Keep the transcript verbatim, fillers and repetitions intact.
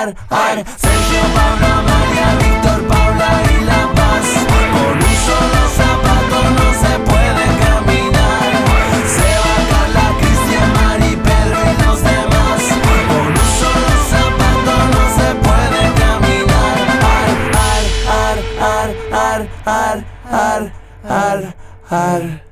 ar, ar. Sergio, Paula, María, Víctor, Paula y La Paz. Con un solo zapato no se puede caminar. Seba, Carla, Cristian, Mari, Pedro y los demás. Con un solo zapato no se puede caminar. Ar, ar, ar, ar, ar, ar, ar, ar, ar.